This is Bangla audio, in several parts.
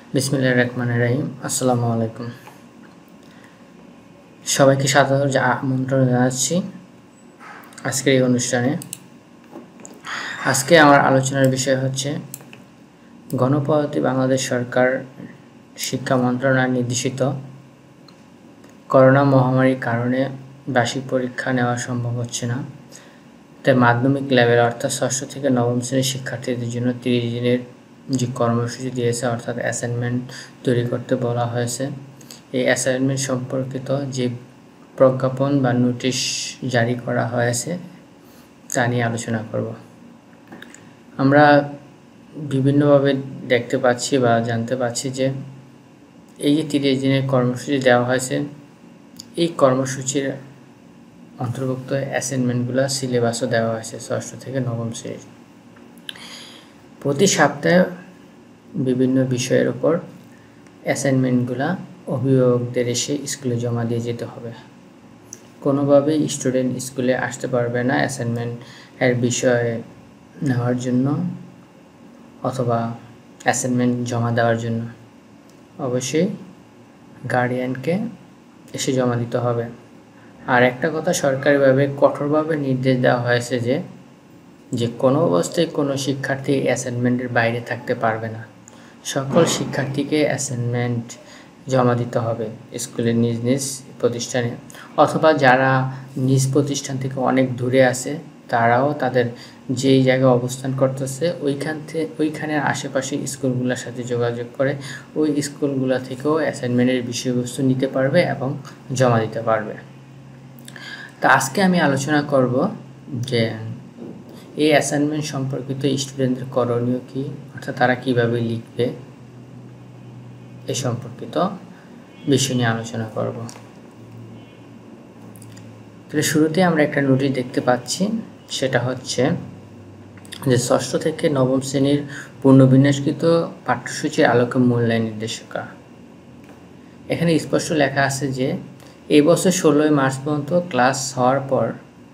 বিসমিল্লাহির রহমানির রহিম। আসসালামু আলাইকুম। সবাইকে সাদর আমন্ত্রণ জানাচ্ছি আজকের এই অনুষ্ঠানে। আজকে আমার আলোচনার বিষয় হচ্ছে গণপ্রজাতন্ত্রী বাংলাদেশ সরকার শিক্ষা মন্ত্রণালয় নির্দেশিত করোনা মহামারীর কারণে বার্ষিক পরীক্ষা নেওয়া সম্ভব হচ্ছে না, তাই মাধ্যমিক লেভেল অর্থাৎ ষষ্ঠ থেকে নবম শ্রেণীর শিক্ষার্থীদের জন্য 30 দিনের যে কর্মসূচি দিয়েছে অর্থাৎ অ্যাসাইনমেন্ট তৈরি করতে বলা হয়েছে। এই অ্যাসাইনমেন্ট সম্পর্কিত যে প্রজ্ঞাপন বা নোটিশ জারি করা হয়েছে তা নিয়ে আলোচনা করব। আমরা বিভিন্নভাবে দেখতে পাচ্ছি বা জানতে পাচ্ছি যে এই যে 30 দিনের কর্মসূচি দেওয়া হয়েছে, এই কর্মসূচির অন্তর্ভুক্ত অ্যাসাইনমেন্টগুলো সিলেবাসও দেওয়া হয়েছে ষষ্ঠ থেকে নবম শ্রেণীর। প্রতি সপ্তাহে বিভিন্ন বিষয়ের উপর অ্যাসাইনমেন্টগুলো অভিভাবকদের এসে স্কুলে জমা দিয়ে যেতে হবে। কোনোভাবেই স্টুডেন্ট স্কুলে আসতে পারবে না অ্যাসাইনমেন্টের বিষয় নেওয়ার জন্য অথবা অ্যাসাইনমেন্ট জমা দেওয়ার জন্য। অবশ্যই গার্ডিয়ানকে এসে জমা দিতে হবে। আর একটা কথা, সরকারিভাবে কঠোরভাবে নির্দেশ দেওয়া হয়েছে যে কোনো অবস্থায় কোনো শিক্ষার্থী অ্যাসাইনমেন্টের বাইরে থাকতে পারবে না। সকল শিক্ষার্থীকে অ্যাসাইনমেন্ট জমা দিতে হবে স্কুলের নিজ নিজ প্রতিষ্ঠানে, অথবা যারা নিজ প্রতিষ্ঠান থেকে অনেক দূরে আছে তারাও তাদের যেই জায়গায় অবস্থান করতেছে ওইখানের আশেপাশে স্কুলগুলোর সাথে যোগাযোগ করে ওই স্কুলগুলো থেকেও অ্যাসাইনমেন্টের বিষয়বস্তু নিতে পারবে এবং জমা দিতে পারবে। তা আজকে আমি আলোচনা করব যে এই অ্যাসাইনমেন্ট সম্পর্কিত স্টুডেন্টদের করণীয় কী, অর্থাৎ তারা কিভাবে লিখবে, এ সম্পর্কিত বিষয় নিয়ে আলোচনা করব। তাহলে শুরুতে আমরা একটা নোটিশ দেখতে পাচ্ছি, সেটা হচ্ছে যে ষষ্ঠ থেকে নবম শ্রেণীর পুনর্বিন্যাসকৃত পাঠ্যসূচির আলোকে মূল্যায়ন নির্দেশিকা। এখানে স্পষ্ট লেখা আছে যে এই বছর 16 মার্চ পর্যন্ত ক্লাস হওয়ার পর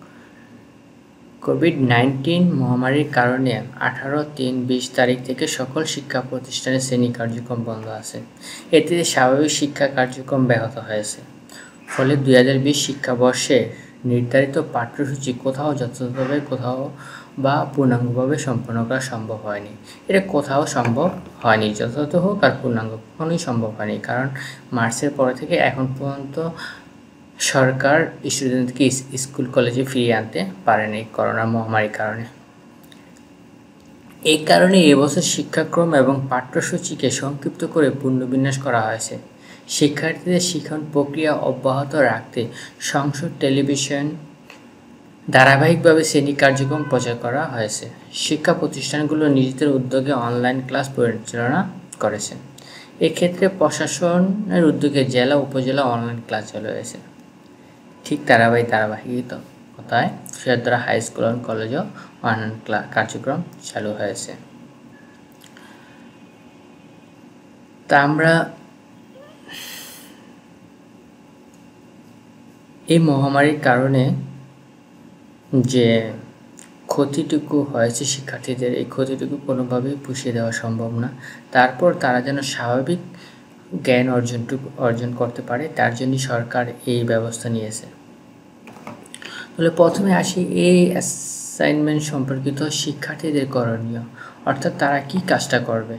কোভিড-19 মহামারীর কারণে 18-3-20 তারিখ থেকে সকল শিক্ষা প্রতিষ্ঠানে শ্রেণী কার্যক্রম বন্ধ আছে। এতে স্বাভাবিক শিক্ষা কার্যক্রম ব্যাহত হয়েছে। ফলে 2020 শিক্ষাবর্ষে নির্ধারিত পাঠ্যসূচি কোথাও যথাযথভাবে কোথাও বা পূর্ণাঙ্গভাবে সম্পন্ন করা সম্ভব হয়নি। এটা কোথাও সম্ভব হয়নি, যথাযথ হোক আর পূর্ণাঙ্গ কখনোই সম্ভব হয়নি, কারণ মার্চের পর থেকে এখন পর্যন্ত সরকার স্টুডেন্টকে স্কুল কলেজে ফিরিয়ে আনতে পারেনি করোনা মহামারীর কারণে। এই কারণে এবছর শিক্ষাক্রম এবং পাঠ্যসূচিকে সংক্ষিপ্ত করে পুনর্বিন্যাস করা হয়েছে। শিক্ষার্থীদের শিক্ষণ প্রক্রিয়া অব্যাহত রাখতে সংসদ টেলিভিশন ধারাবাহিকভাবে শ্রেণী কার্যক্রম প্রচার করা হয়েছে। শিক্ষা প্রতিষ্ঠানগুলো নিজেদের উদ্যোগে অনলাইন ক্লাস পরিচালনা করেছে। এক্ষেত্রে প্রশাসনের উদ্যোগে জেলা উপজেলা অনলাইন ক্লাস চালু হয়েছে। ঠিক ধারাবাহিকতায় সৈয়দরা হাই স্কুল এবং কলেজেও অনলাইন কার্যক্রম চালু হয়েছে। তা আমরা এই মহামারীর কারণে যে ক্ষতিটুকু হয়েছে শিক্ষার্থীদের, এই ক্ষতিটুকু কোনোভাবেই পুষিয়ে দেওয়া সম্ভব না। তারপর তারা যেন স্বাভাবিক জ্ঞান অর্জন করতে পারে, তার জন্য সরকার এই ব্যবস্থা নিয়েছে। তাহলে প্রথমে আসি এই অ্যাসাইনমেন্ট সম্পর্কিত শিক্ষার্থীদের করণীয়, অর্থাৎ তারা কি কাজটা করবে।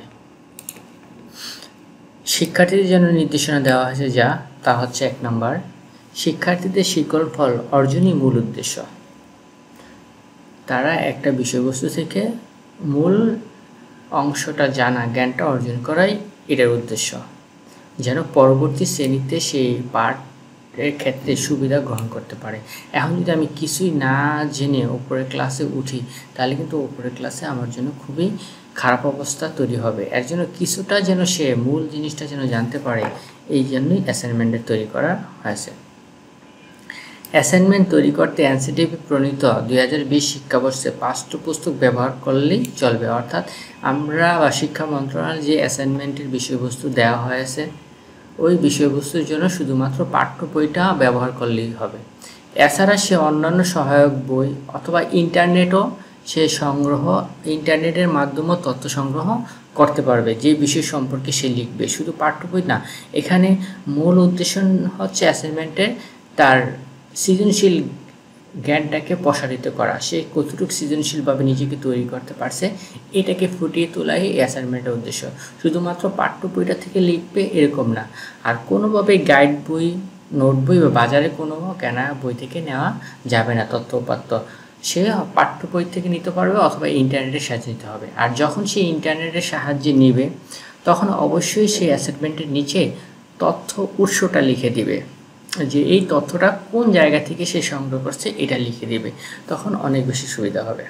শিক্ষার্থীদের জন্য নির্দেশনা দেওয়া হয়েছে তা হচ্ছে 1 নম্বর, শিক্ষার্থীদের শিক্ষণ ফল অর্জনই মূল উদ্দেশ্য। তারা একটা বিষয়বস্তু থেকে মূল অংশটা জানা, জ্ঞানটা অর্জন করাই এটার উদ্দেশ্য, যেন পরবর্তী শ্রেণীতে সেই পাঠের ক্ষেত্রে সুবিধা গ্রহণ করতে পারে। এখন যদি আমি কিছুই না জেনে উপরের ক্লাসে উঠি, তাহলে কিন্তু উপরের ক্লাসে আমার জন্য খুবই খারাপ অবস্থা তৈরি হবে। এর জন্য কিছুটা যেন সে মূল জিনিসটা যেন জানতে পারে, এই জন্যই অ্যাসাইনমেন্টের তৈরি করা হয়েছে। অ্যাসাইনমেন্ট তৈরি করতে এনসিটিভি প্রণীত 2020 শিক্ষাবর্ষে পাঠ্যপুস্তক ব্যবহার করলেই চলবে, অর্থাৎ আমরা বা শিক্ষা মন্ত্রণালয় যে অ্যাসাইনমেন্টের বিষয়বস্তু দেওয়া হয়েছে ওই বিষয়বস্তুর জন্য শুধুমাত্র পাঠ্য বইটা ব্যবহার করলেই হবে। এছাড়া সে অন্যান্য সহায়ক বই অথবা ইন্টারনেটের মাধ্যমে তথ্য সংগ্রহ করতে পারবে, যে বিষয় সম্পর্কে সে লিখবে। শুধু পাঠ্য বই না, এখানে মূল উদ্দেশ্য হচ্ছে অ্যাসাইনমেন্টের তার সৃজনশীল জ্ঞানটাকে প্রসারিত করা, সে কতটুকু সৃজনশীলভাবে নিজেকে তৈরি করতে পারছে এটাকে ফুটিয়ে তোলাই এই অ্যাসাইনমেন্টের উদ্দেশ্য। শুধুমাত্র পাঠ্য বইটা থেকে লিখবে এরকম না, আর কোনোভাবে গাইড বই, নোট বই বা বাজারে কোনো কেনা বই থেকে নেওয়া যাবে না। তথ্য উপাত্ত সে পাঠ্য বই থেকে নিতে পারবে অথবা ইন্টারনেটের সাহায্যে নিতে হবে। আর যখন সে ইন্টারনেটের সাহায্যে নিবে তখন অবশ্যই সেই অ্যাসাইনমেন্টের নিচে তথ্য উৎসটা লিখে দিবে, যে এই তথ্যটা কোন জায়গা থেকে সে সংগ্রহ করছে এটা লিখে দিবে, তখন অনেক বেশি সুবিধা হবে।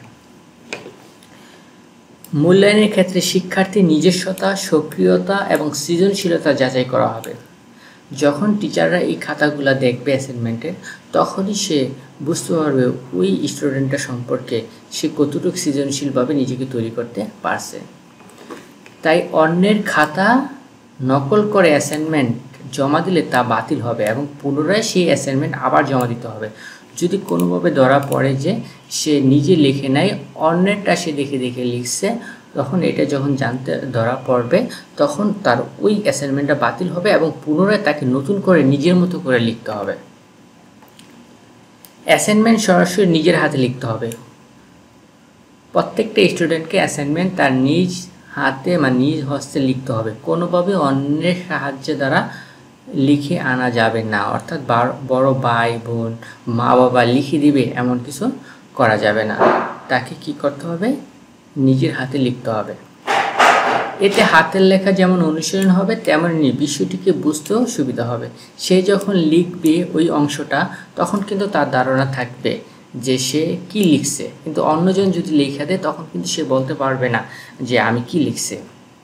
মূল্যায়নের ক্ষেত্রে শিক্ষার্থীর নিজস্বতা, সক্রিয়তা এবং সৃজনশীলতা যাচাই করা হবে। যখন টিচাররা এই খাতাগুলো দেখবে অ্যাসাইনমেন্টে, তখনই সে বুঝতে পারবে ওই স্টুডেন্টটা সম্পর্কে সে কতটুকু সৃজনশীলভাবে নিজেকে তৈরি করতে পারছে। তাই অন্যের খাতা নকল করে অ্যাসাইনমেন্ট জমা দিলে তা বাতিল হবে এবং পুনরায় সেই অ্যাসাইনমেন্ট আবার জমা দিতে হবে। যদি কোনোভাবে ধরা পড়ে যে সে নিজে লিখে নাই, অন্যেরটা সে দেখে দেখে লিখছে, তখন এটা যখন জানতে ধরা পড়বে তখন তার ওই অ্যাসাইনমেন্টটা বাতিল হবে এবং পুনরায় তাকে নতুন করে নিজের মতো করে লিখতে হবে। অ্যাসাইনমেন্ট সরাসরি নিজের হাতে লিখতে হবে। প্রত্যেকটা স্টুডেন্টকে অ্যাসাইনমেন্ট তার নিজ হাতে বা নিজ হস্তে লিখতে হবে, কোনোভাবে অন্যের সাহায্যে দ্বারা লিখে আনা যাবে না। অর্থাৎ বড় ভাই বোন মা বাবা লিখে দিবে এমন কিছু করা যাবে না, তাকে কি করতে হবে, নিজের হাতে লিখতে হবে। এতে হাতের লেখা যেমন অনুশীলন হবে তেমনি বিষয়টিকে বুঝতেও সুবিধা হবে। সে যখন লিখবে ওই অংশটা তখন কিন্তু তার ধারণা থাকবে যে সে কি লিখছে, কিন্তু অন্যজন যদি লেখা দেয় তখন কিন্তু সে বলতে পারবে না যে আমি কি লিখছি।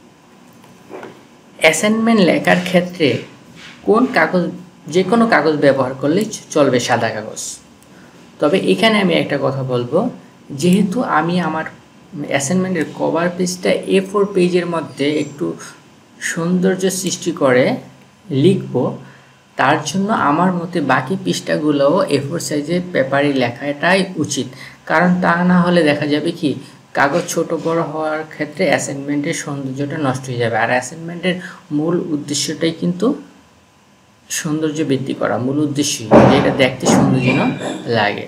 অ্যাসাইনমেন্ট লেখার ক্ষেত্রে কোন কাগজ, যে কোনো কাগজ ব্যবহার করলে চলবে, সাদা কাগজ। তবে এখানে আমি একটা কথা বলবো, যেহেতু আমি আমার অ্যাসাইনমেন্টের কভার পেজটা A4 পেজের মধ্যে একটু সৌন্দর্য সৃষ্টি করে লিখব, তার জন্য আমার মতে বাকি পৃষ্ঠাগুলোও A4 সাইজের পেপারে লেখাটাই উচিত। কারণ তা না হলে দেখা যাবে কি, কাগজ ছোট বড় হওয়ার ক্ষেত্রে অ্যাসাইনমেন্টের সৌন্দর্যটা নষ্ট হয়ে যাবে। আর অ্যাসাইনমেন্টের মূল উদ্দেশ্যটাই কিন্তু সৌন্দর্য বৃদ্ধি করা, মূল উদ্দেশ্যই যেটা দেখতে সুন্দর যেন লাগে।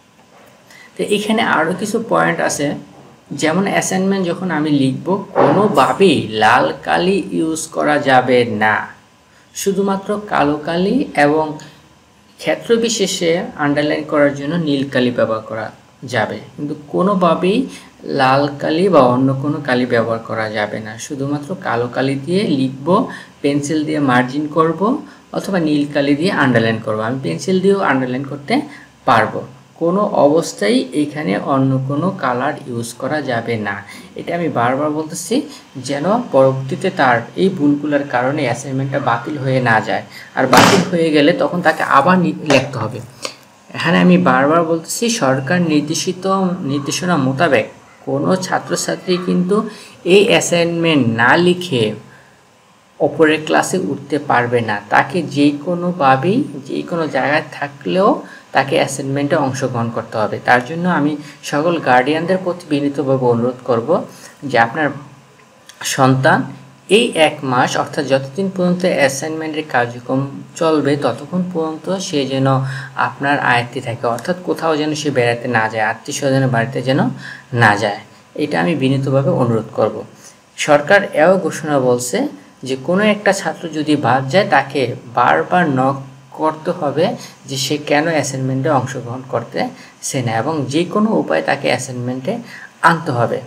তো এখানে আরও কিছু পয়েন্ট আছে, যেমন অ্যাসাইনমেন্ট যখন আমি লিখব কোনোভাবেই লাল কালি ইউজ করা যাবে না, শুধুমাত্র কালো কালি এবং ক্ষেত্র বিশেষে আন্ডারলাইন করার জন্য নীল কালি ব্যবহার করা যাবে, কিন্তু কোনোভাবেই লাল কালি বা অন্য কোনো কালি ব্যবহার করা যাবে না। শুধুমাত্র কালো কালি দিয়ে লিখব, পেন্সিল দিয়ে মার্জিন করব অথবা নীল কালি দিয়ে আন্ডারলাইন করব। আমি পেন্সিল দিয়েও আন্ডারলাইন করতে পারবো। কোনো অবস্থায় এখানে অন্য কোনো কালার ইউজ করা যাবে না। এটা আমি বারবার বলতেছি যেন পরবর্তীতে তার এই ভুলগুলোর কারণে অ্যাসাইনমেন্টটা বাতিল হয়ে না যায়, আর বাতিল হয়ে গেলে তখন তাকে আবার লিখতে হবে। এখানে আমি বারবার বলতেছি, সরকার নির্দেশনা মোতাবেক কোনো ছাত্রছাত্রী কিন্তু এই অ্যাসাইনমেন্ট না লিখে ওপরের ক্লাসে উঠতে পারবে না। তাকে যে কোনোভাবেই যে কোনো জায়গায় থাকলেও তাকে অ্যাসাইনমেন্টে অংশগ্রহণ করতে হবে। তার জন্য আমি সকল গার্ডিয়ানদের প্রতি বিনীতভাবে অনুরোধ করব যে আপনার সন্তান এই 1 মাস অর্থাৎ যতদিন পর্যন্ত অ্যাসাইনমেন্টের কার্যক্রম চলবে ততক্ষণ পর্যন্ত সে যেন আপনার আয়ত্তে থাকে, অর্থাৎ কোথাও যেন সে বেড়াতে না যায়, আত্মীয় স্বজনের বাড়িতে যেন না যায়। এটা আমি বিনীতভাবে অনুরোধ করব। সরকার এও ঘোষণা বলছে যে কোনো একটা ছাত্র যদি বাদ যায় তাকে বারবার নক করতে হবে যে সে কেন অ্যাসাইনমেন্টে অংশগ্রহণ করতেছে না, এবং যে কোনো উপায়ে তাকে অ্যাসাইনমেন্টে আনতে হবে।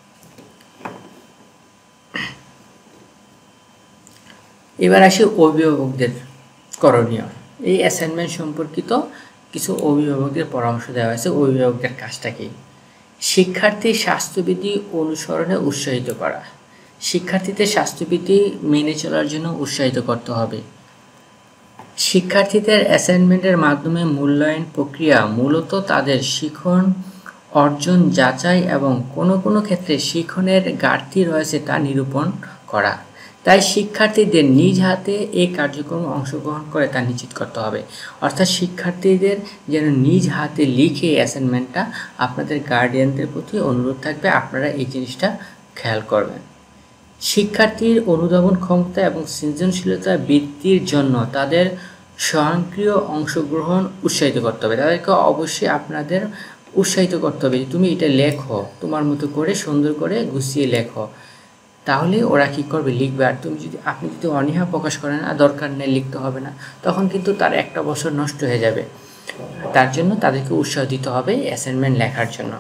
এবার আসি অভিভাবকদের করণীয়। এই অ্যাসাইনমেন্ট সম্পর্কিত কিছু অভিভাবকদের পরামর্শ দেওয়া হয়েছে। অভিভাবকদের কাজটা কি? শিক্ষার্থীর স্বাস্থ্যবিধি অনুসরণে উৎসাহিত করা, শিক্ষার্থীদের স্বাস্থ্যবিধি মেনে চলার জন্য উৎসাহিত করতে হবে। শিক্ষার্থীদের অ্যাসাইনমেন্টের মাধ্যমে মূল্যায়ন প্রক্রিয়া মূলত তাদের শিখন অর্জন যাচাই এবং কোনো কোনো ক্ষেত্রে শিখনের ঘাটতি রয়েছে তা নিরূপণ করা। তাই শিক্ষার্থীদের নিজ হাতে এই কার্যক্রমে অংশগ্রহণ করে তা নিশ্চিত করতে হবে। অর্থাৎ শিক্ষার্থীদের যেন নিজ হাতে লিখে অ্যাসাইনমেন্টটা, আপনাদের গার্ডিয়ানদের প্রতি অনুরোধ থাকবে আপনারা এই জিনিসটা খেয়াল করবেন। শিক্ষার্থীর অনুধাবন ক্ষমতা এবং সৃজনশীলতা বৃদ্ধির জন্য তাদের স্বয়ংক্রিয় অংশগ্রহণ উৎসাহিত করতে হবে। তাদেরকে অবশ্যই আপনাদের উৎসাহিত করতে হবে, তুমি এটা লেখো, তোমার মতো করে সুন্দর করে গুছিয়ে লেখো, তাহলে ওরা কী করবে, লিখবে। আর আপনি যদি অনীহা প্রকাশ করেন না, দরকার নেই লিখতে হবে না, তখন কিন্তু তার একটা বছর নষ্ট হয়ে যাবে। তার জন্য তাদেরকে উৎসাহ দিতে হবে অ্যাসাইনমেন্ট লেখার জন্য।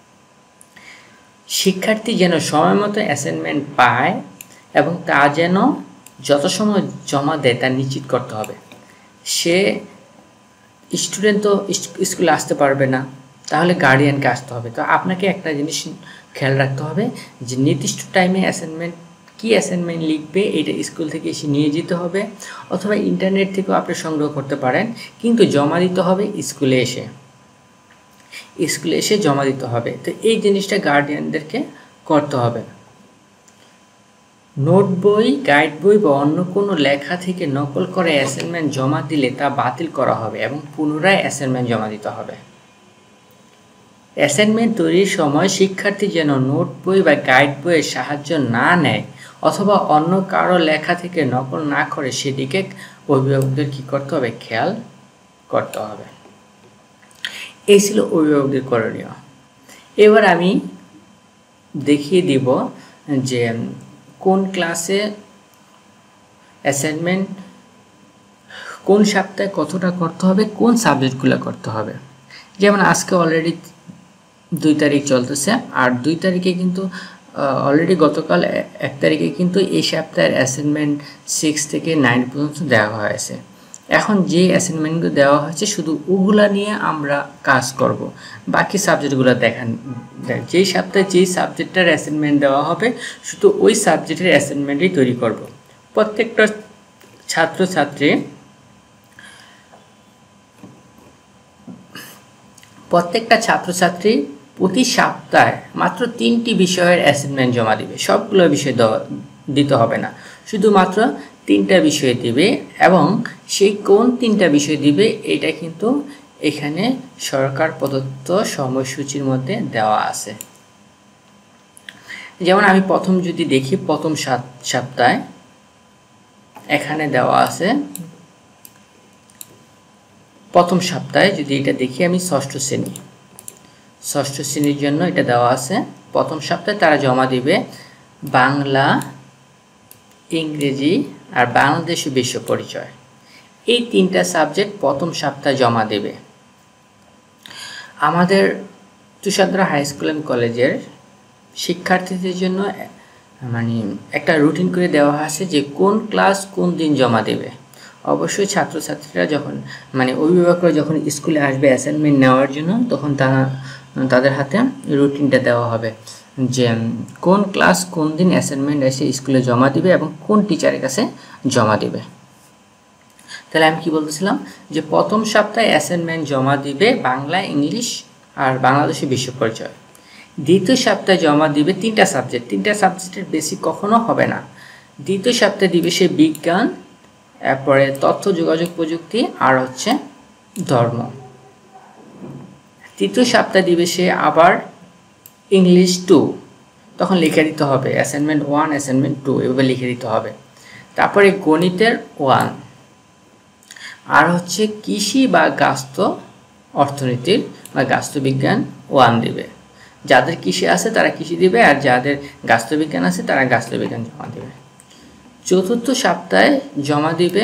শিক্ষার্থী যেন সময় মতো অ্যাসাইনমেন্ট পায় এবং তা যেন যথাসময়ে জমা দেয় তা নিশ্চিত করতে হবে। স্টুডেন্ট তো স্কুলে আসতে পারবে না, তাহলে গার্ডিয়ানকে আসতে হবে। তো আপনাকে একটা জিনিস খেয়াল রাখতে হবে যে নির্দিষ্ট টাইমে অ্যাসাইনমেন্ট লিখবে, এটা স্কুল থেকে এসে নিয়ে যেতে হবে, অথবা ইন্টারনেট থেকেও আপনি সংগ্রহ করতে পারেন, কিন্তু জমা দিতে হবে স্কুলে এসে জমা দিতে হবে। তো এই জিনিসটা গার্ডিয়ানদেরকে করতে হবে। নোট বই, গাইড বই বা অন্য কোনো লেখা থেকে নকল করে অ্যাসাইনমেন্ট জমা দিলে তা বাতিল করা হবে এবং পুনরায় অ্যাসাইনমেন্ট জমা দিতে হবে। অ্যাসাইনমেন্ট তৈরির সময় শিক্ষার্থী যেন নোট বই বা গাইড বইয়ের সাহায্য না নেয় অথবা অন্য কারো লেখা থেকে নকল না করে সেদিকে অভিভাবকদের কী করতে হবে, খেয়াল করতে হবে। এই ছিল অভিভাবকদের করণীয়। এবার আমি দেখিয়ে দিব যে কোন ক্লাসে অ্যাসাইনমেন্ট কোন সপ্তাহে কতটা করতে হবে, কোন সাবজেক্টগুলো করতে হবে। যেমন আজকে অলরেডি 2 তারিখ চলতেছে, আর 2 তারিখে কিন্তু অলরেডি গতকাল 1 তারিখে কিন্তু এই সপ্তাহের অ্যাসাইনমেন্ট 6 থেকে 9 পর্যন্ত দেওয়া হয়েছে। এখন যে অ্যাসাইনমেন্টগুলো দেওয়া হয়েছে শুধু ওগুলা নিয়ে আমরা কাজ করব, বাকি সাবজেক্টগুলো যেই সপ্তাহে যেই সাবজেক্টটার অ্যাসাইনমেন্ট দেওয়া হবে শুধু ওই সাবজেক্টের অ্যাসাইনমেন্টই তৈরি করব। প্রত্যেকটা ছাত্রছাত্রী প্রতি সপ্তাহে মাত্র 3টি বিষয়ের অ্যাসাইনমেন্ট জমা দিবে। সবগুলো বিষয় দিতে হবে না, শুধুমাত্র 3টা বিষয় দিবে, এবং সেই কোন 3টা বিষয় দিবে এটা কিন্তু এখানে সরকার প্রদত্ত সময়সূচির মধ্যে দেওয়া আছে। যেমন আমি প্রথম যদি দেখি, প্রথম সপ্তাহে এখানে দেওয়া আছে, প্রথম সপ্তাহে যদি এটা দেখি আমি ষষ্ঠ শ্রেণীর জন্য এটা দেওয়া আছে। প্রথম সপ্তাহে তারা জমা দিবে বাংলা, ইংরেজি আর বাংলাদেশি বিশ্ব পরিচয়। এই 3টা সাবজেক্ট প্রথম সপ্তাহে জমা দেবে। আমাদের তুষারধারা হাই স্কুল অ্যান্ড কলেজের শিক্ষার্থীদের জন্য একটা রুটিন করে দেওয়া আছে যে কোন ক্লাস কোন দিন জমা দেবে। অবশ্যই ছাত্রছাত্রীরা যখন অভিভাবকরা যখন স্কুলে আসবে অ্যাসাইনমেন্ট নেওয়ার জন্য, তখন তাদের হাতে রুটিনটা দেওয়া হবে যে কোন ক্লাস কোন দিন অ্যাসাইনমেন্ট এসে স্কুলে জমা দিবে এবং কোন টিচারের কাছে জমা দিবে। তাহলে আমি কি বলতেছিলাম যে প্রথম সপ্তাহে অ্যাসাইনমেন্ট জমা দিবে বাংলা, ইংলিশ আর বাংলাদেশি বিশ্ব পরিচয়। দ্বিতীয় সপ্তাহে জমা দিবে 3টা সাবজেক্ট। 3টা সাবজেক্টের বেশি কখনো হবে না। দ্বিতীয় সপ্তাহে দিবে সে বিজ্ঞান, এরপরে তথ্য যোগাযোগ প্রযুক্তি আর ধর্ম। তৃতীয় সপ্তাহে দিবে সে আবার ইংলিশ 2, তখন লিখে দিতে হবে অ্যাসাইনমেন্ট 1, অ্যাসাইনমেন্ট 2 এভাবে লিখে দিতে হবে। তারপরে গণিতের 1, আর কৃষি বা গাস্ত্র অর্থনীতির বা গাস্ত্রবিজ্ঞান 1 দিবে। যাদের কৃষি আছে তারা কৃষি দিবে, আর যাদের গাস্ত্রবিজ্ঞান আছে তারা গাস্ত্রবিজ্ঞান জমা দিবে। চতুর্থ সপ্তাহে জমা দিবে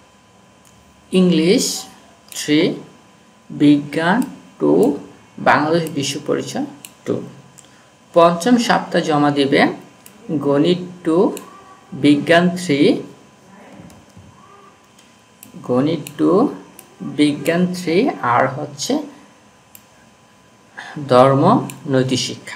ইংলিশ 3, বিজ্ঞান 2, বাংলাদেশ বিশ্ব পরিচয় 2। পঞ্চম সপ্তাহে জমা দিবে গণিত 2, বিজ্ঞান 3, আর ধর্ম নৈতিক শিক্ষা।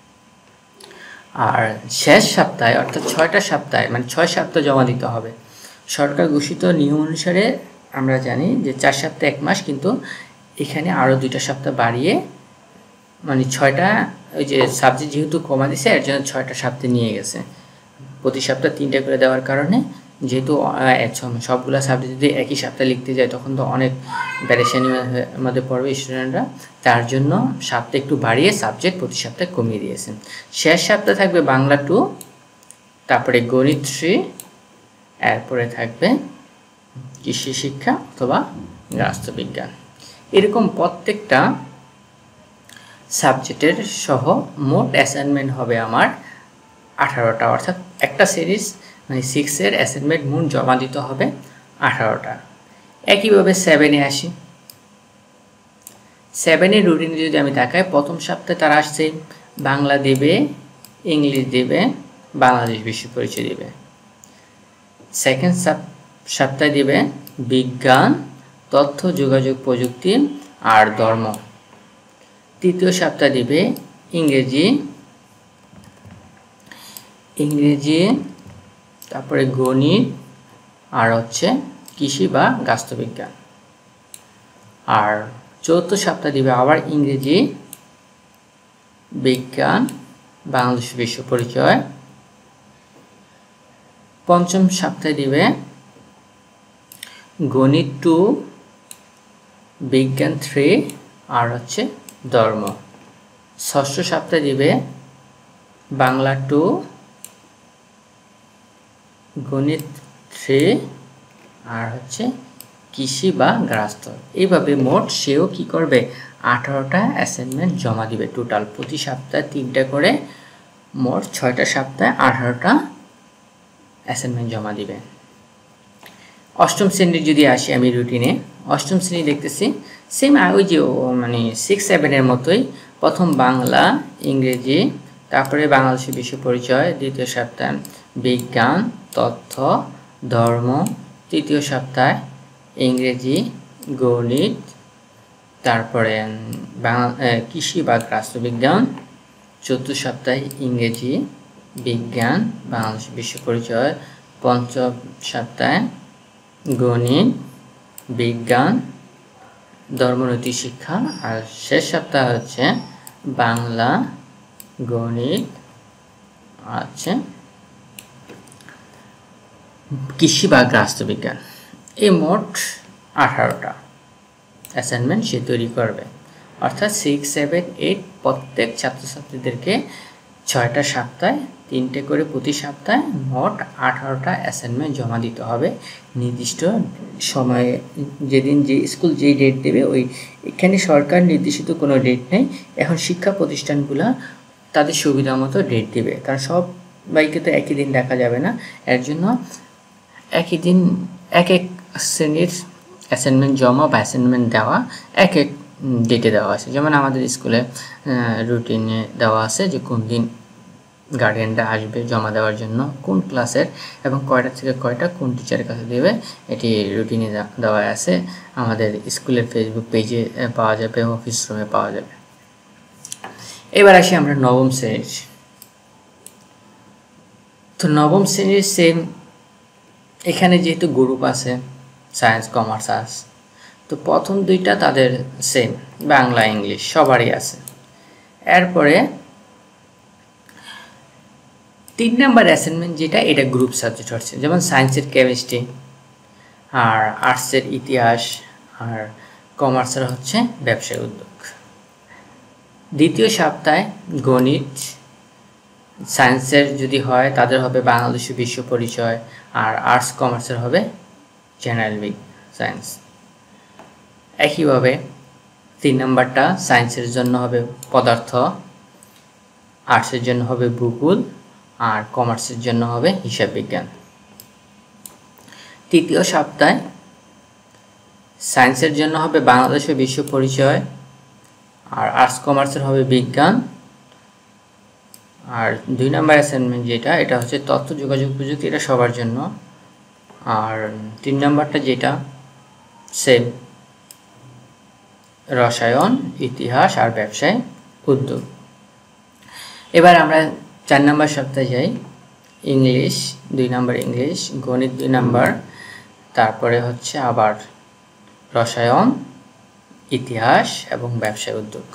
আর শেষ সপ্তাহে অর্থাৎ 6টা সপ্তাহে 6 সপ্তাহ জমা দিতে হবে। সরকার ঘোষিত নিয়ম অনুসারে আমরা জানি যে 4 সপ্তাহ 1 মাস, কিন্তু এখানে আরও 2টা সপ্তাহ বাড়িয়ে 6টা, ওই যে সাবজেক্ট যেহেতু কমা দিছে এর জন্য 6টা সপ্তাহ নিয়ে গেছে। প্রতি সপ্তাহ 3টা করে দেওয়ার কারণে, যেহেতু সবগুলো সাবজেক্ট যদি একই সপ্তাহে লিখতে যায় তখন তো অনেক প্যারেশানির মধ্যে পড়বে স্টুডেন্টরা, তার জন্য সপ্তাহে একটু বাড়িয়ে সাবজেক্ট প্রতি সপ্তাহে কমিয়ে দিয়েছেন। শেষ সপ্তাহে থাকবে বাংলা 2, তারপরে গণিত 3, এরপরে থাকবে কৃষি শিক্ষা অথবা রাষ্ট্রবিজ্ঞান। এরকম প্রত্যেকটা সাবজেক্টের সহ মোট অ্যাসাইনমেন্ট হবে আমার 18টা, অর্থাৎ একটা সিরিজ মানে 6-এর অ্যাসাইনমেন্ট মোট জমা দিতে হবে 18টা। একইভাবে 7-এ আসি। 7-এর রুটিনে যদি আমি তাকাই, প্রথম সপ্তাহে তারা আসছে বাংলা দেবে, ইংলিশ দেবে, বাংলাদেশ বিশ্ব পরিচয় দেবে। সেকেন্ড সপ্তাহে দিবে বিজ্ঞান, তথ্য যোগাযোগ প্রযুক্তি আর ধর্ম। তৃতীয় সপ্তাহে দিবে ইংরেজি, তারপরে গণিত আর হচ্ছে কৃষি বা রাষ্ট্রবিজ্ঞান। আর চতুর্থ সপ্তাহে দিবে আবার ইংরেজি, বিজ্ঞান, বাংলাদেশ বিশ্ব পরিচয়। পঞ্চম সপ্তাহে দিবে গণিত 2, বিজ্ঞান 3 আর হচ্ছে ধর্ম। ষষ্ঠ সপ্তাহে দিবে বাংলা 2, গণিত 3 আর হচ্ছে কৃষি বা রাষ্ট্র। এইভাবে মোট সেও কি করবে 18টা অ্যাসাইনমেন্ট জমা দিবে। টোটাল প্রতি সপ্তাহে 3টা করে, মোট 6টা সপ্তাহে 18টা অ্যাসাইনমেন্ট জমা দিবে। অষ্টম শ্রেণীর যদি আসি আমি রুটিনে, অষ্টম শ্রেণী দেখতেছি সেম ওই যে মানে 6-7-এর মতোই। প্রথম বাংলা, ইংরেজি, তারপরে বাংলাদেশের বিশ্ব পরিচয়। দ্বিতীয় সপ্তাহে বিজ্ঞান, তথ্য, ধর্ম। তৃতীয় সপ্তাহে ইংরেজি, গণিত, তারপরে কৃষি বা রাষ্ট্রবিজ্ঞান। চতুর্থ সপ্তাহে ইংরেজি, বিজ্ঞান, বাংলাদেশ বিশ্ব পরিচয়। পঞ্চম সপ্তাহে গণিত, বিজ্ঞান, ধর্মনৈতিক শিক্ষা। আর শেষ সপ্তাহ হচ্ছে বাংলা, গণিত, আছে কৃষি বা রাষ্ট্রবিজ্ঞান। এই মোট 18টা অ্যাসাইনমেন্ট সে তৈরি করবে। অর্থাৎ 6, 7, 8 প্রত্যেক ছাত্রছাত্রীদেরকে 6টা সপ্তাহে 3টে করে প্রতি সপ্তাহে মোট 18টা অ্যাসাইনমেন্ট জমা দিতে হবে নির্দিষ্ট সময়ে। যেদিন যে স্কুল যেই ডেট দেবে, ওই এখানে সরকার নির্দেশিত কোনো ডেট নেই। এখন শিক্ষা প্রতিষ্ঠানগুলো তাদের সুবিধা মতো ডেট দেবে, কারণ সবাইকে তো একই দিন দেখা যাবে না। এর জন্য একই দিন এক এক শ্রেণীর অ্যাসাইনমেন্ট জমা বা অ্যাসাইনমেন্ট দেওয়া এক এক ডেটে দেওয়া আছে। যেমন আমাদের স্কুলে রুটিনে দেওয়া আছে যে কোন দিন গার্ডিয়ানরা আসবে জমা দেওয়ার জন্য, কোন ক্লাসের এবং কয়টা থেকে কয়টা কোন টিচারের কাছে দেবে, এটি রুটিনে দেওয়া আছে। আমাদের স্কুলের ফেসবুক পেজে পাওয়া যাবে, অফিস রুমে পাওয়া যাবে। এবার আসি আমরা নবম শ্রেণীর। তো নবম শ্রেণীর সেম, এখানে যেহেতু গ্রুপ আছে সায়েন্স, কমার্স, আর্টস, তো প্রথম দুইটা তাদের সেম, বাংলা, ইংলিশ সবারই আছে। এরপরে 3 নাম্বার অ্যাসাইনমেন্ট যেটা, এটা গ্রুপ সাবজেক্ট হচ্ছে, যেমন সায়েন্সের কেমিস্ট্রি, আর আর্টসের ইতিহাস, আর কমার্সের হচ্ছে ব্যবসায় উদ্যোগ। দ্বিতীয় সপ্তাহে গণিত, সায়েন্সের যদি হয় তাদের হবে বাংলাদেশের বিশ্ব পরিচয়, আর আর্টস কমার্সের হবে জেনারেল সায়েন্স। একইভাবে 3 নাম্বারটা সায়েন্সের জন্য হবে পদার্থ, আর্টসের জন্য হবে ভূগোল, আর কমার্সের জন্য হবে হিসাব বিজ্ঞান। তৃতীয় সপ্তাহে সায়েন্সের জন্য হবে বাংলাদেশের বিশ্ব পরিচয়, আর আর্টস কমার্সের হবে বিজ্ঞান। আর 2 নাম্বার অ্যাসাইনমেন্ট যেটা, এটা হচ্ছে তথ্য যোগাযোগ প্রযুক্তি, এটা সবার জন্য। আর 3 নাম্বারটা যেটা সেম, রসায়ন, ইতিহাস আর ব্যবসায় উদ্যোগ। এবার আমরা 4 নাম্বার সপ্তাহে যাই। ইংলিশ 2 নাম্বার, ইংলিশ, গণিত 2 নাম্বার, তারপরে হচ্ছে আবার রসায়ন, ইতিহাস এবং ব্যবসায় উদ্যোগ।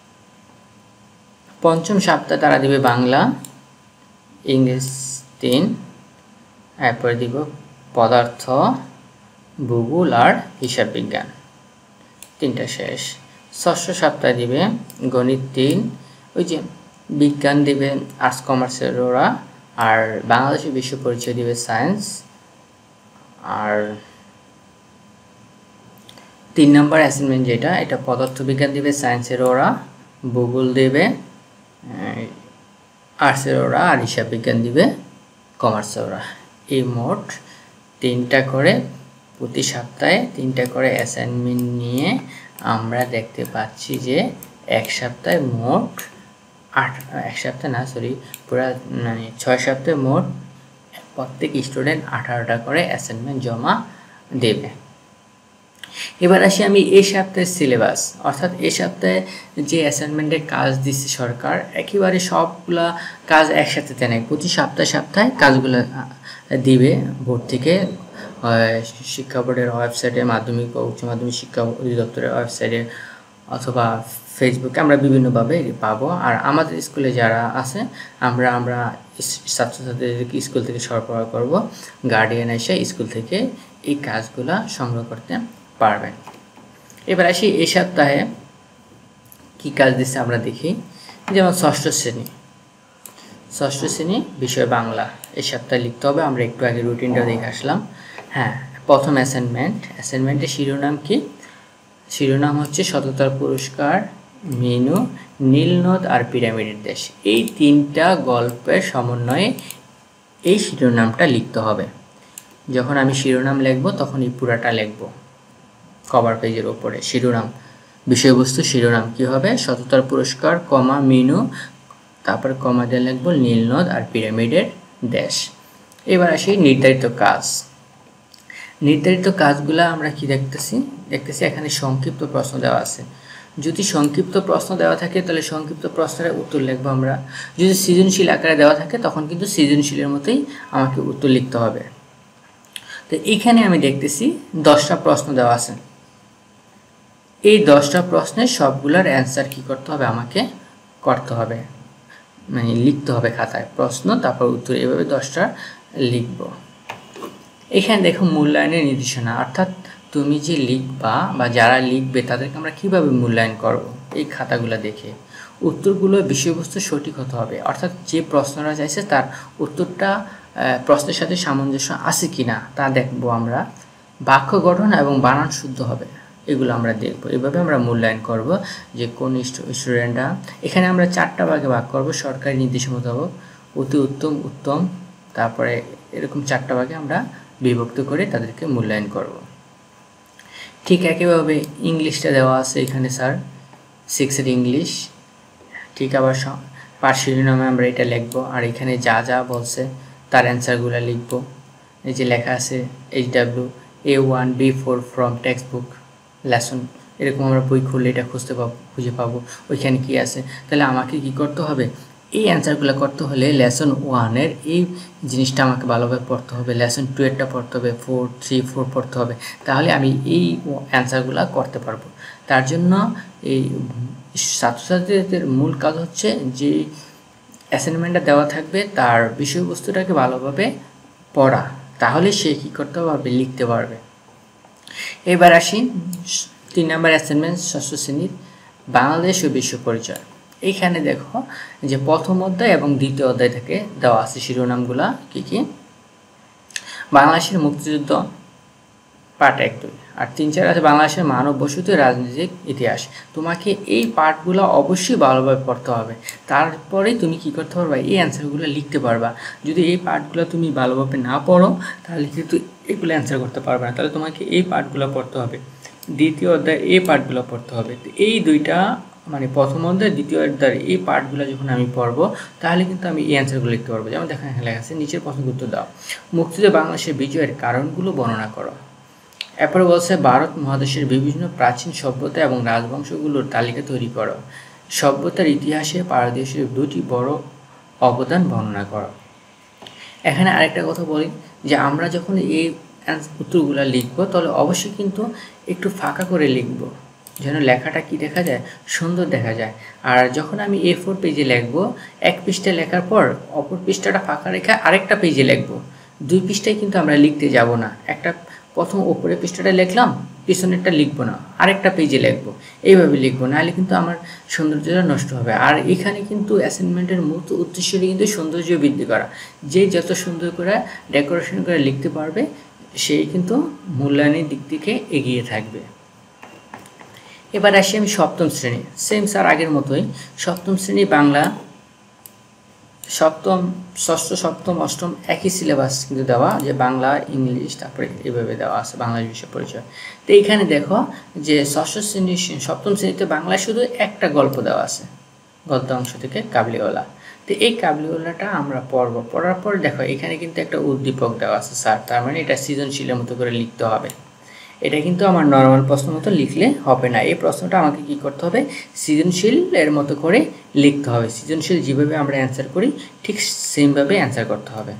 পঞ্চম সপ্তাহে তারা দিবে বাংলা, ইংলিশ 3, এরপরে দিব পদার্থ, ভূগোল আর হিসাব বিজ্ঞান, 3টা শেষ। ষষ্ঠ সপ্তাহে দিবে গণিত 3, ওই যে বিজ্ঞান দিবে আর্টস কমার্সের ওরা, আর বাংলাদেশের বিশ্ব পরিচয় দিবে সায়েন্স। আর 3 নম্বর অ্যাসাইনমেন্ট যেটা, এটা পদার্থবিজ্ঞান দিবে সায়েন্সের ওরা, ভূগোল দেবে আর্টসের ওরা, আর হিসাব বিজ্ঞান দিবে কমার্সের ওরা। এই মোট 3টা করে প্রতি সপ্তাহে 3টা করে অ্যাসাইনমেন্ট নিয়ে আমরা দেখতে পাচ্ছি যে এক সপ্তাহে মোট 6 সপ্তাহে মোট প্রত্যেক স্টুডেন্ট 18টা করে অ্যাসাইনমেন্ট জমা দেবে। এবার আসি আমি এই সপ্তাহের সিলেবাস, অর্থাৎ এই সপ্তাহে যে অ্যাসাইনমেন্টের কাজ দিচ্ছে সরকার, একেবারে সবগুলা কাজ একসাথে দেয় নাই, প্রতি সপ্তাহে কাজগুলো দিবে বোর্ড থেকে, শিক্ষা বোর্ডের ওয়েবসাইটে, মাধ্যমিক ও উচ্চ মাধ্যমিক শিক্ষা অধিদপ্তরের ওয়েবসাইটে অথবা ফেসবুকে আমরা বিভিন্নভাবে পাবো। আর আমাদের স্কুলে যারা আছে আমরা ছাত্রছাত্রীদেরকে স্কুল থেকে সরবরাহ করব, গার্ডিয়ান এসে স্কুল থেকে এই কাজগুলা সংগ্রহ করতে পারবেন। এবার আসি এই সপ্তাহে কি কাজ দিচ্ছে আমরা দেখি। যেমন ষষ্ঠ শ্রেণী বিষয় বাংলা এই সপ্তাহে লিখতে হবে। আমরা একটু আগে রুটিনটা দেখে আসলাম। হ্যাঁ, প্রথম অ্যাসাইনমেন্টের শিরোনাম কি? শিরোনাম হচ্ছে সততার পুরস্কার, মেনু, নীলনদ আর পিরামিডের দেশ। এই 3টা গল্পের সমন্বয়ে এই শিরোনামটা লিখতে হবে। যখন আমি শিরোনাম লিখব তখন এই পুরাটা লিখব কভার পেজের উপরে। শিরোনাম, বিষয়বস্তু শিরোনাম কি হবে? সততার পুরস্কার, কমা, মেনু, তারপরে কমা দিয়ে লিখব নীলনদ আর পিরামিডের দেশ। এবার আসি নির্ধারিত কাজ। নির্ধারিত কাজগুলো আমরা কি দেখতেছি এখানে সংক্ষিপ্ত প্রশ্ন দেওয়া আছে। যদি সংক্ষিপ্ত প্রশ্ন দেওয়া থাকে তাহলে সংক্ষিপ্ত প্রশ্নের উত্তর লিখব আমরা। যদি সৃজনশীল আকারে দেওয়া থাকে তখন কিন্তু সৃজনশীলের মতোই আমাকে উত্তর লিখতে হবে। তো এইখানে আমি দেখতেছি 10টা প্রশ্ন দেওয়া আছে। এই 10টা প্রশ্নের সবগুলোর অ্যান্সার কি করতে হবে? আমাকে করতে হবে, মানে লিখতে হবে খাতায়, প্রশ্ন তারপর উত্তর, এভাবে 10টা লিখব। এখানে দেখো মূল্যায়নের নির্দেশনা, অর্থাৎ তুমি যে লিখবা বা যারা লিখবে তাদেরকে আমরা কিভাবে মূল্যায়ন করব। এই খাতাগুলো দেখে উত্তরগুলো বিষয়বস্তু সঠিক হতে হবে, অর্থাৎ যে প্রশ্নটা চাইছে তার উত্তরটা প্রশ্নের সাথে সামঞ্জস্য আছে কিনা তা দেখব আমরা। বাক্য গঠন এবং বানান শুদ্ধ হবে, এগুলো আমরা দেখব। এভাবে আমরা মূল্যায়ন করব যে কোন স্টুডেন্টরা। এখানে আমরা 4টা ভাগে ভাগ করব, সরকারি নির্দেশ মোতাবেক, অতি উত্তম, উত্তম, তারপরে এরকম 4টা ভাগে আমরা বিভক্ত করে তাদেরকে মূল্যায়ন করব। ঠিক একইভাবে ইংলিশটা দেওয়া আছে এখানে স্যার, 6 ইংলিশ। ঠিক আবার পাঠ শিরোনামে আমরা এটা লিখব, আর এখানে যা যা বলছে তার অ্যান্সারগুলো লিখব। এই যে লেখা আছে HW A1B4 from text book lesson, এরকম আমরা বই খুললে এটা খুঁজে পাবো ওইখানে কি আছে। তাহলে আমাকে কি করতে হবে? এই অ্যান্সারগুলো করতে হলে লেসন 1-এর এই জিনিসটা আমাকে ভালোভাবে পড়তে হবে, লেসন 2-এরটা পড়তে হবে, 4, 3, 4 পড়তে হবে, তাহলে আমি এই অ্যান্সারগুলো করতে পারবো। তার জন্য এই ছাত্রছাত্রীদের মূল কাজ হচ্ছে যে অ্যাসাইনমেন্টটা দেওয়া থাকবে তার বিষয়বস্তুটাকে ভালোভাবে পড়া, তাহলে সে কী করতে পারবে? লিখতে পারবে। এবার আসি 3 নম্বর অ্যাসাইনমেন্ট, ষষ্ঠ শ্রেণীর বাংলাদেশ ও বিশ্ব পরিচয়। এইখানে দেখো যে প্রথম অধ্যায় এবং দ্বিতীয় অধ্যায় থেকে দেওয়া আছে শিরোনামগুলা কি কি। বাংলাদেশের মুক্তিযুদ্ধ পার্ট 1, 2 আর 3, 4 আছে বাংলাদেশের মানব বসতি রাজনৈতিক ইতিহাস। তোমাকে এই পার্টগুলো অবশ্যই ভালোভাবে পড়তে হবে, তারপরে তুমি কি করতে পারবা? এই অ্যান্সারগুলো লিখতে পারবা। যদি এই পার্টগুলো তুমি ভালোভাবে না পড়ো তাহলে কিন্তু এগুলো অ্যান্সার করতে পারবে না। তাহলে তোমাকে এই পার্টগুলো পড়তে হবে, দ্বিতীয় অধ্যায় এই পার্টগুলো পড়তে হবে। তো এই দুইটা মানে প্রথম অধ্যায় দ্বিতীয় অধ্যায় এই পার্টগুলো যখন আমি পড়বো তাহলে কিন্তু আমি এই অ্যান্সারগুলো লিখতে পারবো। যেমন দেখেন এখানে লেখা আছে, নিচের প্রশ্নের উত্তর দাও। মুক্তিযুদ্ধে বাংলাদেশের বিজয়ের কারণগুলো বর্ণনা করো। এরপরে বলছে ভারত মহাদেশের বিভিন্ন প্রাচীন সভ্যতা এবং রাজবংশগুলোর তালিকা তৈরি করো। সভ্যতার ইতিহাসে পারদেশের 2টি বড় অবদান বর্ণনা করো। এখানে আরেকটা কথা বলি যে আমরা যখন এই উত্তরগুলো লিখবো তাহলে অবশ্যই কিন্তু একটু ফাঁকা করে লিখবো, যেন লেখাটা কি দেখা যায়? সুন্দর দেখা যায়। আর যখন আমি A4 পেজে লিখবো, 1 পৃষ্ঠা লেখার পর অপর পৃষ্ঠাটা ফাঁকা রেখে আরেকটা পেজে লিখবো। 2 পৃষ্ঠায় কিন্তু আমরা লিখতে যাব না। একটা প্রথম উপরের পৃষ্ঠাটা লিখলাম, পিছনেরটা লিখবো না, আরেকটা পেজে লিখবো, এইভাবে লিখবো, নাহলে কিন্তু আমার সৌন্দর্যটা নষ্ট হবে। আর এখানে কিন্তু অ্যাসাইনমেন্টের মূল উদ্দেশ্যটি কিন্তু সৌন্দর্য বৃদ্ধি করা। যে যত সুন্দর করে ডেকোরেশন করে লিখতে পারবে সেই কিন্তু মূল্যায়নের দিক থেকে এগিয়ে থাকবে। এবার আসি আমি সপ্তম শ্রেণী, সেম স্যার আগের মতোই। সপ্তম শ্রেণী বাংলা, সপ্তম, ষষ্ঠ, সপ্তম, অষ্টম একই সিলেবাস কিন্তু দেওয়া, যে বাংলা, ইংলিশ, তারপরে এইভাবে দেওয়া আছে বাংলাদেশ বিষয় পরিচয়। তো এইখানে দেখো যে ষষ্ঠ শ্রেণী, সপ্তম শ্রেণীতে বাংলায় শুধু একটা গল্প দেওয়া আছে গদ্যাংশ থেকে কাবলিওয়ালা। তো এই কাবলিওয়ালাটা আমরা পড়ার পর দেখো এখানে কিন্তু একটা উদ্দীপক দেওয়া আছে স্যার, তার মানে এটা সৃজনশীলের মতো করে লিখতে হবে। এটা কিন্তু আমার নর্মাল প্রশ্ন মতো লিখলে হবে না, এই প্রশ্নটা আমাকে কি করতে হবে, সৃজনশীল এর মতো করে লিখতে হবে। সৃজনশীল যেভাবে আমরা অ্যান্সার করি ঠিক সেমভাবে অ্যান্সার করতে হবে।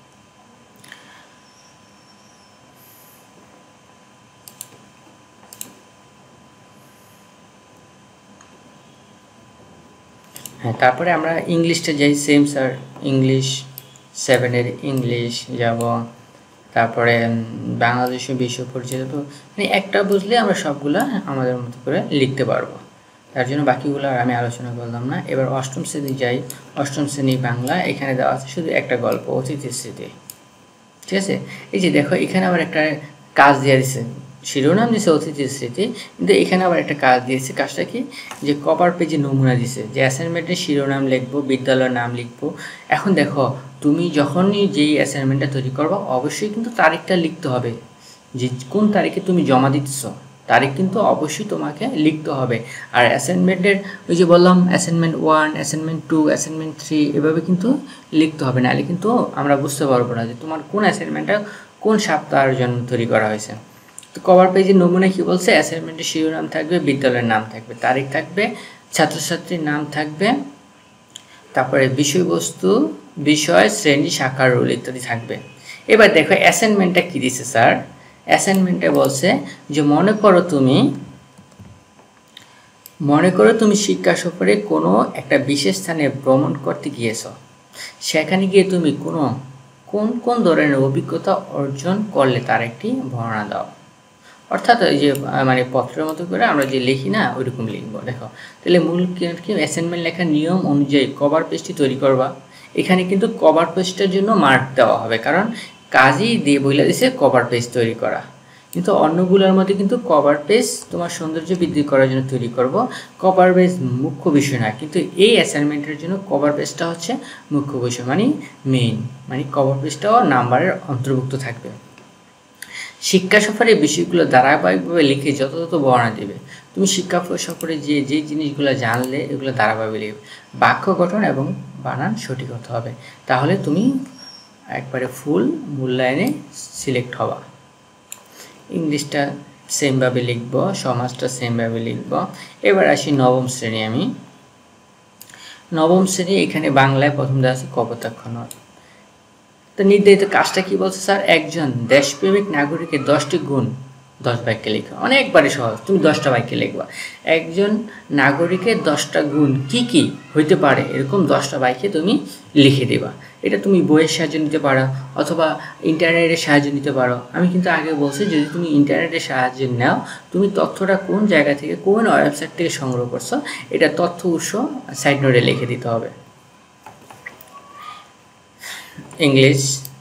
হ্যাঁ, তারপরে আমরা ইংলিশটা যাই, সেম স্যার, ইংলিশ 7-এর ইংলিশ যাব, তারপরে বাংলাদেশের বিশ্ব পরিচয়, মানে একটা বুঝলে আমরা সবগুলা আমাদের মতো করে লিখতে পারবো, তার জন্য বাকিগুলো আমি আলোচনা করলাম না। এবার অষ্টম শ্রেণী যাই, অষ্টম শ্রেণী বাংলা, এখানে দেওয়া আছে শুধু একটা গল্প, অতিথির স্মৃতি। ঠিক আছে, এই যে দেখো এখানে আবার একটা কাজ দিয়ে দিছে, শিরোনাম দিছে অতিথির স্মৃতি, কিন্তু এখানে আবার একটা কাজ দিয়েছে। কাজটা কি, যে কভার পেজে নমুনা দিছে, যে অ্যাসাইনমেন্টের শিরোনাম লিখবো, বিদ্যালয়ের নাম লিখবো। এখন দেখো তুমি যখনই যেই অ্যাসাইনমেন্টটা তৈরি করবো অবশ্যই কিন্তু তারিখটা লিখতে হবে, যে কোন তারিখে তুমি জমা দিচ্ছ তারিখ কিন্তু অবশ্যই তোমাকে লিখতে হবে। আর অ্যাসাইনমেন্টের ওই যে বললাম অ্যাসাইনমেন্ট 1, অ্যাসাইনমেন্ট 2, অ্যাসাইনমেন্ট 3 এভাবে কিন্তু লিখতে হবে, নাহলে কিন্তু আমরা বুঝতে পারবো না যে তোমার কোন অ্যাসাইনমেন্টটা কোন সপ্তাহের জন্য তৈরি করা হয়েছে। তো কভার পেজের নমুনা কি বলছে, অ্যাসাইনমেন্টের শিরোনাম থাকবে, বিদ্যালয়ের নাম থাকবে, তারিখ থাকবে, ছাত্রছাত্রীর নাম থাকবে, তারপরে বিষয়বস্তু, বিষয়, শ্রেণী, শাখার রোল ইত্যাদি থাকবে। এবার দেখো অ্যাসাইনমেন্টটা কি দিছে স্যার, অ্যাসাইনমেন্টে বলছে যে মনে করো তুমি শিক্ষা সফরে কোনো একটা বিশেষ স্থানে ভ্রমণ করতে গিয়েছো, সেখানে গিয়ে তুমি কোন ধরনের অভিজ্ঞতা অর্জন করলে তার একটি বর্ণনা দাও। অর্থাৎ ওই যে মানে পত্রের মতো করে আমরা যে লিখি না ওইরকম লিখবো। দেখো তাহলে মূল কি অ্যাসাইনমেন্ট লেখার নিয়ম অনুযায়ী কভার পেজটি তৈরি করবা। এখানে কিন্তু কভার পেজটার জন্য মার্ক দেওয়া হবে, কারণ কাজই দিয়ে বলে দিছে কভার পেজ তৈরি করা, কিন্তু অন্যগুলোর মধ্যে কিন্তু কভার পেজ তোমার সৌন্দর্য বৃদ্ধি করার জন্য তৈরি করব, কভার পেজ মুখ্য বিষয় না। কিন্তু এই অ্যাসাইনমেন্টের জন্য কভার পেজটা হচ্ছে মুখ্য বিষয়, মানে মেইন, মানে কভার পেজটাও নাম্বারের অন্তর্ভুক্ত থাকবে। শিক্ষা সফরে বিষয়গুলো ধারাবাহিকভাবে লিখে যথাযথ বর্ণনা দেবে। তুমি শিক্ষা সফরে যে জিনিসগুলো জানলে এগুলো ধারাবাহিকভাবে লিখবে, বাক্য গঠন এবং বানান সঠিক হতে হবে, তাহলে তুমি একবারে ফুল মূল্যায়নে সিলেক্ট হবা। ইংলিশটা সেমভাবে লিখব, সমাজটা সেমভাবে লিখব। এবার আসি নবম শ্রেণী। আমি নবম শ্রেণী, এখানে বাংলায় প্রথম দেওয়া আছে কপোতাক্ষ নদ। তো নির্ধারিত কাজটা কি বলছে স্যার, একজন দেশপ্রেমিক নাগরিকের 10টি গুণ 10 বাক্যে লেখা, অনেকবারই সহজ, তুমি 10টা বাক্যে লিখবা। একজন নাগরিকের 10টা গুণ কি কি হইতে পারে এরকম 10টা বাক্যে তুমি লিখে দেবা। এটা তুমি বইয়ের সাহায্য নিতে পারো অথবা ইন্টারনেটের সাহায্য নিতে পারো। আমি কিন্তু আগে বলছি যদি তুমি ইন্টারনেটের সাহায্য নাও, তুমি তথ্যটা কোন জায়গা থেকে কোন ওয়েবসাইট থেকে সংগ্রহ করছো এটা তথ্য উৎস সাইড নোটে লিখে দিতে হবে। ইংলিশ।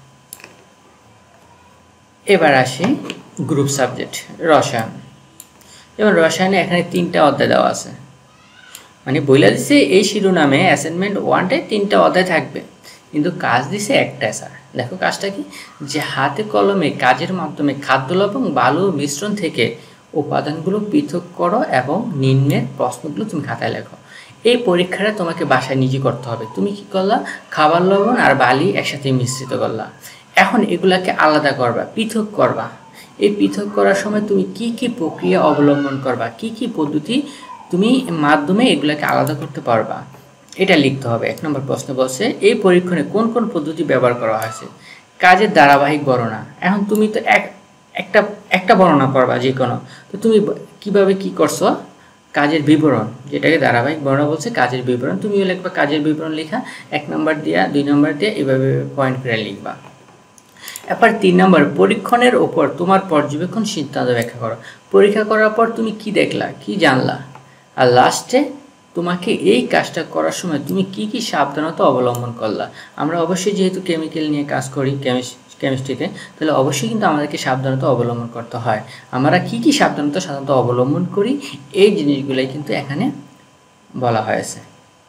এবার আসি গ্রুপ সাবজেক্ট রসায়ন। যেমন রসায়নে এখানে 3টা অধ্যায় দেওয়া আছে, মানে বইলা দিছে এই শিরোনামে অ্যাসাইনমেন্ট 1টায় 3টা অধ্যায় থাকবে, কিন্তু কাজ দিছে একটা স্যার। দেখো কাজটা কি, যে হাতে কলমে কাজের মাধ্যমে খাদ্য লবণ বালু মিশ্রণ থেকে উপাদানগুলো পৃথক করো এবং নিম্নের প্রশ্নগুলো তুমি খাতায় লেখো। এই পরীক্ষাটা তোমাকে বাসায় নিজে করতে হবে। তুমি কি করলা, খাবার লবণ আর বালি একসাথে মিশ্রিত করলা, এখন এগুলাকে আলাদা করবা, পৃথক করবা। এই পৃথক করার সময় তুমি কি কি প্রক্রিয়া অবলম্বন করবা, কি কি পদ্ধতি তুমি মাধ্যমে এগুলাকে আলাদা করতে পারবা, এটা লিখতে হবে। 1 নম্বর প্রশ্ন বলছে এই পরীক্ষণে কোন কোন পদ্ধতি ব্যবহার করা হয়েছে। কাজের ধারাবাহিক বর্ণনা, এখন তুমি তো একটা বর্ণনা করবা যে কোনো, তো তুমি কিভাবে কি করছো, কাজের বিবরণ, যেটাকে ধারাবাহিক বর্ণনা বলছে, কাজের বিবরণ তুমিও লিখবা। কাজের বিবরণ লেখা 1 নম্বর দিয়া 2 নম্বর দিয়ে এভাবে পয়েন্ট করে লিখবা। এরপর 3 নম্বর, পরীক্ষণের ওপর তোমার পর্যবেক্ষণ সিদ্ধান্ত ব্যাখ্যা করো। পরীক্ষা করার পর তুমি কি দেখলা, কি জানলা, আর লাস্টে তোমাকে এই কাজটা করার সময় তুমি কি কি সাবধানতা অবলম্বন করলা। আমরা অবশ্যই যেহেতু কেমিক্যাল নিয়ে কাজ করি কেমিস্ট্রিতে, তাহলে অবশ্যই কিন্তু আমাদেরকে সাবধানতা অবলম্বন করতে হয়। আমরা কি কি সাবধানতা সাধারণত অবলম্বন করি, এই জিনিসগুলোই কিন্তু এখানে বলা হয়েছে।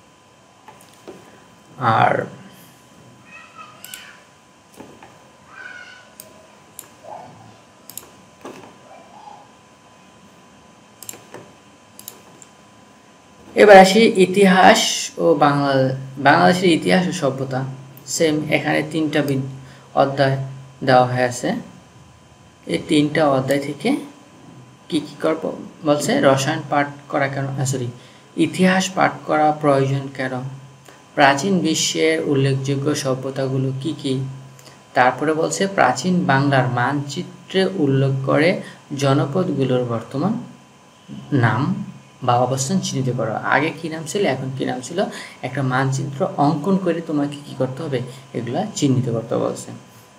আর এবার আসি ইতিহাস ও বাংলাদেশের ইতিহাস ও সভ্যতা। সেম এখানে 3টা অধ্যায় দেওয়া হয়েছে। এই 3টা অধ্যায় থেকে কি কি করব বলছে, রসায়ন পাঠ করা কেন, ইতিহাস পাঠ করা প্রয়োজন কেন, প্রাচীন বিশ্বের উল্লেখযোগ্য সভ্যতাগুলো কি কি, তারপরে বলছে প্রাচীন বাংলার মানচিত্রে উল্লেখ করে জনপদগুলোর বর্তমান নাম বা অবস্থান চিহ্নিত করো। আগে কি নাম ছিল, এখন কি নাম ছিল, একটা মানচিত্র অঙ্কন করে তোমাকে কি করতে হবে, এগুলা চিহ্নিত করতে বলছে।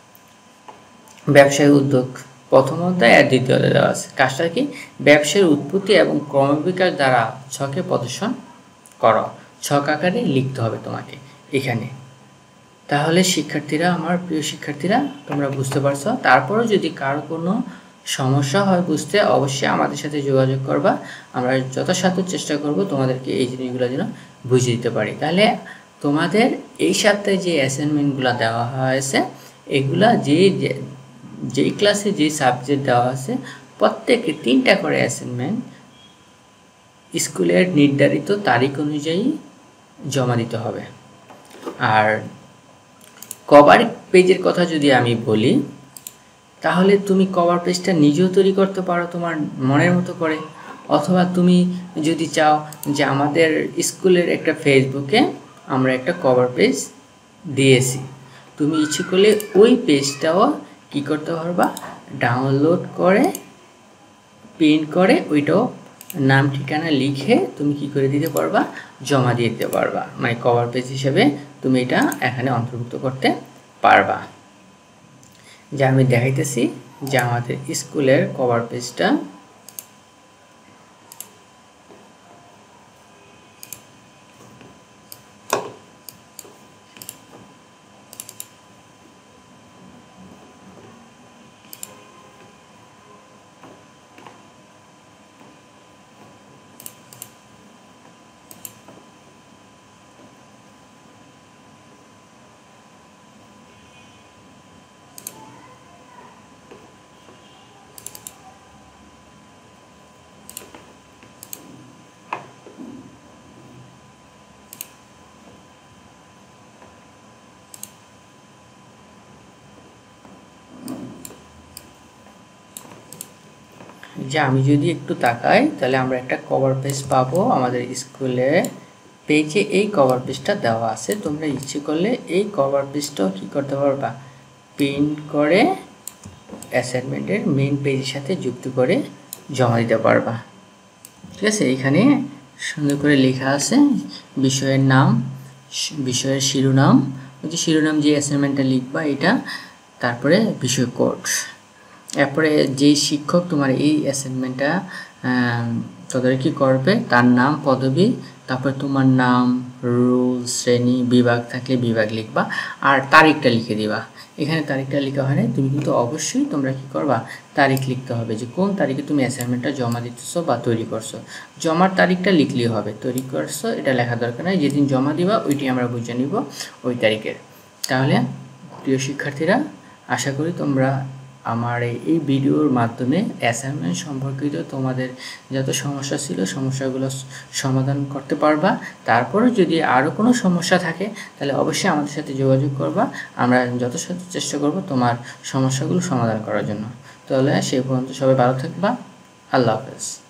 ব্যবসায়িক উদ্যোগ প্রথম অধ্যায় আর দ্বিতীয় অধ্যায় দেওয়া আছে। কাজটা কি, ব্যবসায়ের উৎপত্তি এবং ক্রমবিকাশ দ্বারা ছকে প্রদর্শন করো। ছক আকারে লিখতে হবে তোমাকে এখানে। তাহলে শিক্ষার্থীরা, আমার প্রিয় শিক্ষার্থীরা, তোমরা বুঝতে পারছো। তারপরেও যদি কারো কোনো সমস্যা হয় বুঝতে, অবশ্যই আমাদের সাথে যোগাযোগ করবা। আমরা যথাসাধ্য চেষ্টা করব তোমাদেরকে এই জিনিসগুলো যেন বুঝিয়ে দিতে পারি। তাহলে তোমাদের এই সপ্তাহে যে অ্যাসাইনমেন্টগুলো দেওয়া হয়েছে, এগুলা যেই ক্লাসে যে সাবজেক্ট দেওয়া আছে, প্রত্যেকে 3টা করে অ্যাসাইনমেন্ট স্কুলের নির্ধারিত তারিখ অনুযায়ী জমা দিতে হবে। আর কভার পেজের কথা যদি আমি বলি, তাহলে তুমি কভার পেজটা নিজেও তৈরি করতে পারো তোমার মনের মতো করে, অথবা তুমি যদি চাও যে আমাদের স্কুলের একটা ফেসবুকে আমরা একটা কভার পেজ দিয়েছি, তুমি ইচ্ছে করলে ওই পেজটাও কি করতে পারবা, ডাউনলোড করে প্রিন্ট করে ওইটাও নাম ঠিকানা লিখে তুমি কি করে দিতে পারবা, জমা দিয়ে দিতে পারবা। মানে কভার পেজ হিসেবে তুমি এটা এখানে অন্তর্ভুক্ত করতে পারবা। যা আমি দেখাইতেছি যে আমাদের স্কুলের কভার পেজটা। যে আমি যদি একটু তাকাই, তাহলে আমরা একটা কভার পেজ পাবো আমাদের স্কুলে পেজে। এই কভার পেজটা দেওয়া আছে। তোমরা ইচ্ছে করলে এই কভার পেজটাও কি করতে পারবা, প্রিন্ট করে অ্যাসাইনমেন্টের মেইন পেজের সাথে যুক্ত করে জমা দিতে পারবা। ঠিক আছে, এখানে সুন্দর করে লেখা আছে বিষয়ের নাম, বিষয়ের শিরোনাম, ওই যে শিরোনাম যে অ্যাসাইনমেন্টটা লিখবা এটা, তারপরে বিষয় কোড, এরপরে যে শিক্ষক তোমার এই অ্যাসাইনমেন্টটা তদারকি করবে তার নাম, পদবি, তারপর তোমার নাম, রোল, শ্রেণী, বিভাগ থাকলে বিভাগ লিখবা, আর তারিখটা লিখে দিবা। এখানে তারিখটা লেখা হয় না, তুমি কিন্তু অবশ্যই তোমরা কি করবা, তারিখ লিখতে হবে যে কোন তারিখে তুমি অ্যাসাইনমেন্টটা জমা দিতেছো বা তৈরি করছো। জমার তারিখটা লিখলেই হবে, তৈরি করছো এটা লেখা দরকার নেই। যেদিন জমা দিবা ওইটি আমরা বুঝে নিব ওই তারিখের। তাহলে প্রিয় শিক্ষার্থীরা, আশা করি তোমরা আমার এই ভিডিওর মাধ্যমে অ্যাসাইনমেন্ট সম্পর্কিত তোমাদের যত সমস্যা ছিল সমস্যাগুলো সমাধান করতে পারবা। তারপরে যদি আরও কোনো সমস্যা থাকে তাহলে অবশ্যই আমাদের সাথে যোগাযোগ করবা। আমরা যথাসাধ্য চেষ্টা করব তোমার সমস্যাগুলো সমাধান করার জন্য। তাহলে সেই পর্যন্ত সবাই ভালো থাকবা। আল্লাহ হাফেজ।